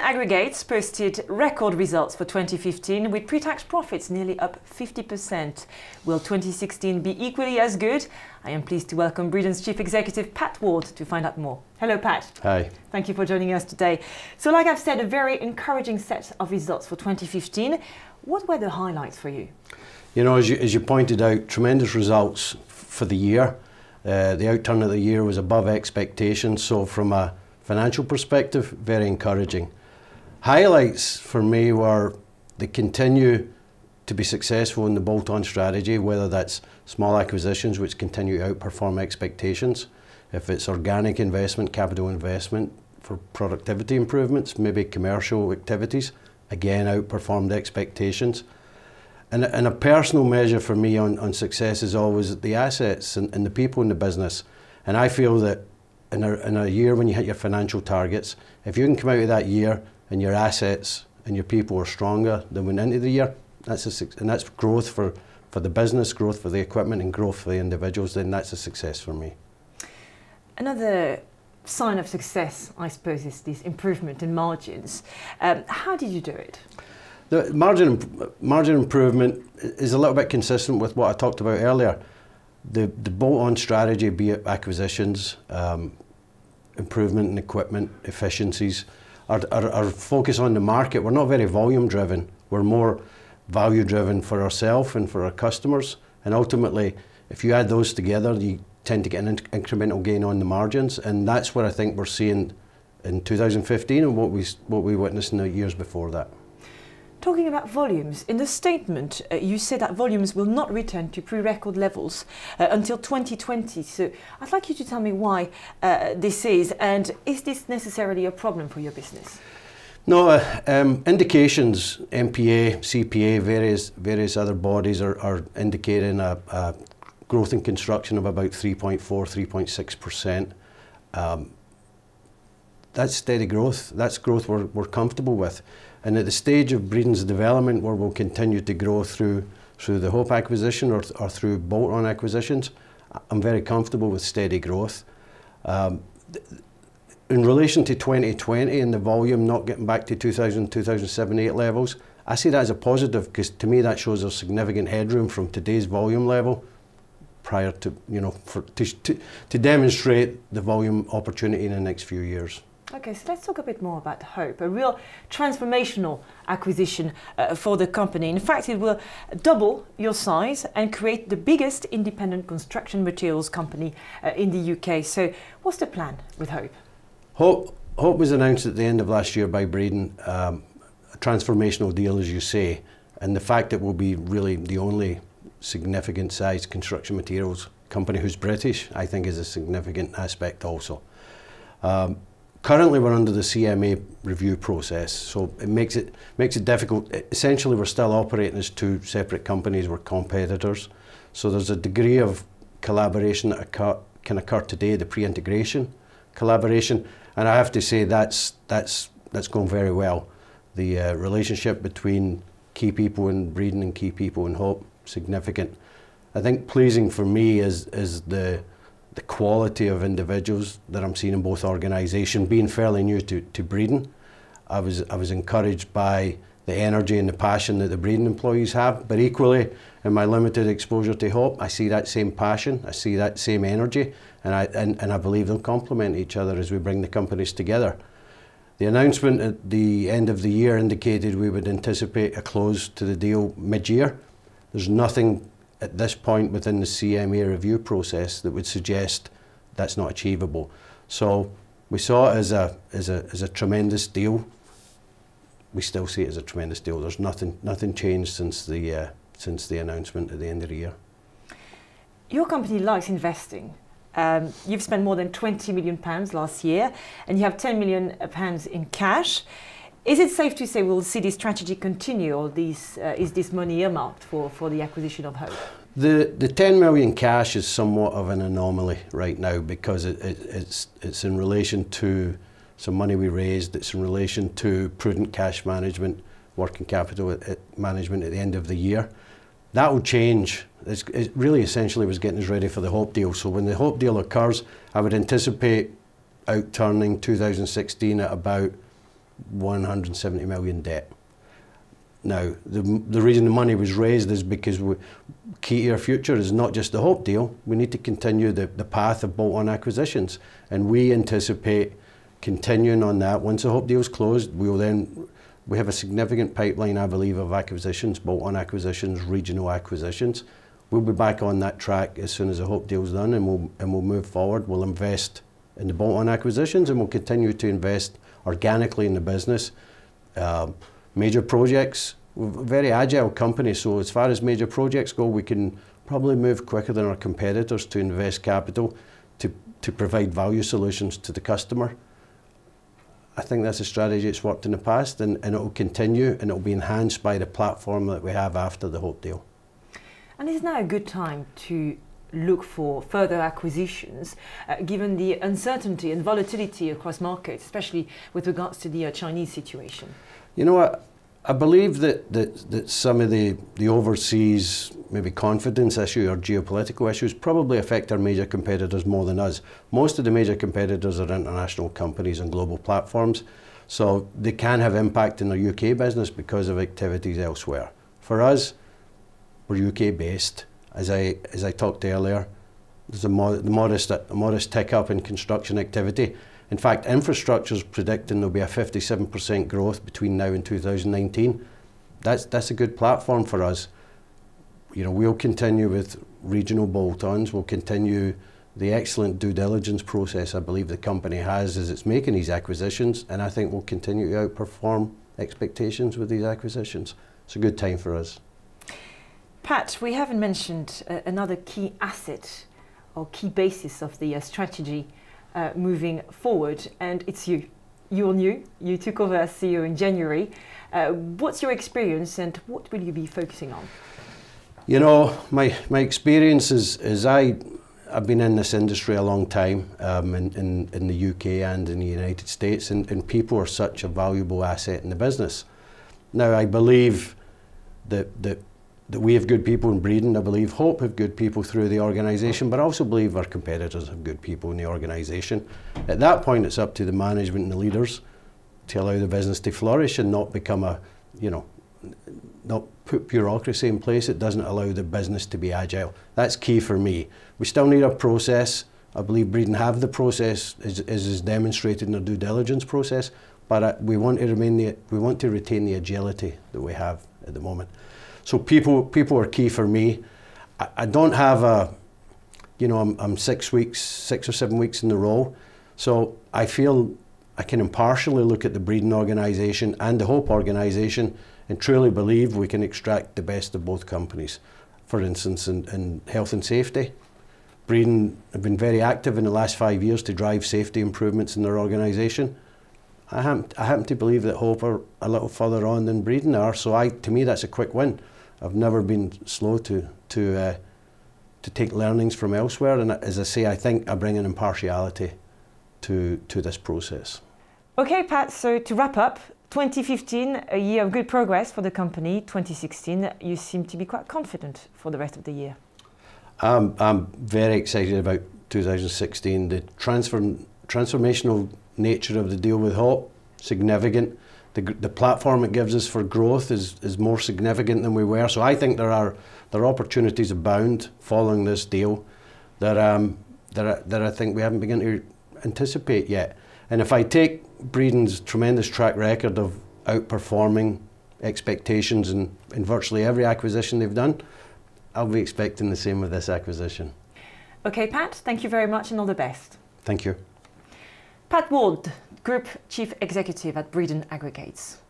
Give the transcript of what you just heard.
Aggregates posted record results for 2015 with pre-tax profits nearly up 50%. Will 2016 be equally as good? I am pleased to welcome Breedon's Chief Executive Pat Ward to find out more. Hello Pat. Hi. Thank you for joining us today. So like I've said, a very encouraging set of results for 2015. What were the highlights for you? You know, as you pointed out, tremendous results for the year. The outturn of the year was above expectations, so from a financial perspective, very encouraging. Highlights for me were they continue to be successful in the bolt-on strategy, whether that's small acquisitions which continue to outperform expectations, if it's organic investment, capital investment for productivity improvements, maybe commercial activities, again outperformed expectations. And a personal measure for me on success is always the assets and the people in the business. And I feel that in a year when you hit your financial targets, if you can come out of that year and your assets and your people are stronger than went into the year, that's growth for the business, growth for the equipment and growth for the individuals, then that's a success for me. Another sign of success, I suppose, is this improvement in margins. How did you do it? The margin improvement is a little bit consistent with what I talked about earlier. The bolt-on strategy, be it acquisitions, improvement in equipment, efficiencies, our focus on the market. We're not very volume driven. We're more value driven for ourselves and for our customers. And ultimately, if you add those together, you tend to get an incremental gain on the margins. And that's what I think we're seeing in 2015 and what we witnessed in the years before that. Talking about volumes, in the statement you said that volumes will not return to pre-record levels until 2020. So I'd like you to tell me why this is, and is this necessarily a problem for your business? No, indications, MPA, CPA, various other bodies are indicating a growth in construction of about 3.4, 3.6%. That's steady growth. That's growth we're comfortable with. And at the stage of Breedon's development where we'll continue to grow through the Hope acquisition or through bolt-on acquisitions, I'm very comfortable with steady growth. In relation to 2020 and the volume not getting back to 2007-8 levels, I see that as a positive because to me that shows there's significant headroom from today's volume level prior to, you know, to demonstrate the volume opportunity in the next few years. Okay, so let's talk a bit more about Hope, a real transformational acquisition for the company. In fact, it will double your size and create the biggest independent construction materials company in the UK. So what's the plan with Hope? Hope was announced at the end of last year by Breedon, a transformational deal, as you say, and the fact that we'll be really the only significant sized construction materials company who's British, I think is a significant aspect also. Currently we're under the CMA review process, so it makes it difficult. Essentially we're still operating as two separate companies, we're competitors. So there's a degree of collaboration that can occur today, the pre-integration collaboration, and I have to say that's going very well. The relationship between key people in Breedon and key people in Hope, significant. I think pleasing for me is the quality of individuals that I'm seeing in both organisations. Being fairly new to Breedon, I was encouraged by the energy and the passion that the Breedon employees have, but equally in my limited exposure to Hope, I see that same passion, I see that same energy, and I believe they'll complement each other as we bring the companies together. The announcement at the end of the year indicated we would anticipate a close to the deal mid-year. There's nothing at this point within the CMA review process that would suggest that's not achievable. So we saw it as a tremendous deal. We still see it as a tremendous deal. There's nothing changed since the announcement at the end of the year. Your company likes investing. You've spent more than £20 million last year, and you have £10 million in cash. Is it safe to say we'll see this strategy continue, or is this money earmarked for the acquisition of Hope? The 10 million cash is somewhat of an anomaly right now because it's in relation to some money we raised. It's in relation to prudent cash management, working capital management at the end of the year. That will change. It really essentially was getting us ready for the Hope deal. So when the Hope deal occurs, I would anticipate outturning 2016 at about 170 million debt. Now, the reason the money was raised is because key to our future is not just the Hope deal. We need to continue the path of bolt-on acquisitions, and we anticipate continuing on that. Once the Hope deal is closed, we have a significant pipeline, I believe, of acquisitions, bolt-on acquisitions, regional acquisitions. We'll be back on that track as soon as the Hope deal is done, and we'll move forward. We'll invest in the bolt-on acquisitions, and we'll continue to invest organically in the business. Major projects, we're a very agile company, so as far as major projects go, we can probably move quicker than our competitors to invest capital to provide value solutions to the customer. I think that's a strategy that's worked in the past, and it will continue, and it will be enhanced by the platform that we have after the Hope deal. And is now a good time to look for further acquisitions, given the uncertainty and volatility across markets, especially with regards to the Chinese situation? You know what? I believe that some of the overseas maybe confidence issue or geopolitical issues probably affect our major competitors more than us. Most of the major competitors are international companies and global platforms, so they can have impact in their UK business because of activities elsewhere. For us, we're UK based. As I talked earlier, there's a modest tick up in construction activity. In fact, infrastructure is predicting there'll be a 57% growth between now and 2019. That's a good platform for us. You know, we'll continue with regional bolt-ons. We'll continue the excellent due diligence process I believe the company has as it's making these acquisitions, and I think we'll continue to outperform expectations with these acquisitions. It's a good time for us. Pat, we haven't mentioned another key asset or key basis of the strategy moving forward, and it's you. You're new. You took over as CEO in January. What's your experience, and what will you be focusing on? You know, my experience is I've been in this industry a long time, in the UK and in the United States, and people are such a valuable asset in the business. Now, I believe that we have good people in Breedon. I believe Hope have good people through the organisation, but I also believe our competitors have good people in the organisation. At that point, it's up to the management and the leaders to allow the business to flourish and not become not put bureaucracy in place. It doesn't allow the business to be agile. That's key for me. We still need a process. I believe Breedon have the process, as is demonstrated in their due diligence process, but we want to retain the agility that we have at the moment. So people are key for me. I don't have I'm 6 or 7 weeks in the role, so I feel I can impartially look at the Breedon organisation and the Hope organisation and truly believe we can extract the best of both companies. For instance, in health and safety, Breedon have been very active in the last 5 years to drive safety improvements in their organisation. I happen to believe that Hope are a little further on than Breedon are, so to me that's a quick win. I've never been slow to take learnings from elsewhere, and as I say, I think I bring an impartiality to this process. Okay, Pat, so to wrap up, 2015, a year of good progress for the company. 2016, you seem to be quite confident for the rest of the year. I'm very excited about 2016. The transformational nature of the deal with Hope, significant. The platform it gives us for growth is more significant than we were. So I think there are opportunities abound following this deal that I think we haven't begun to anticipate yet. And if I take Breedon's tremendous track record of outperforming expectations in virtually every acquisition they've done, I'll be expecting the same with this acquisition. Okay, Pat, thank you very much and all the best. Thank you. Pat Ward, Group Chief Executive at Breedon Aggregates.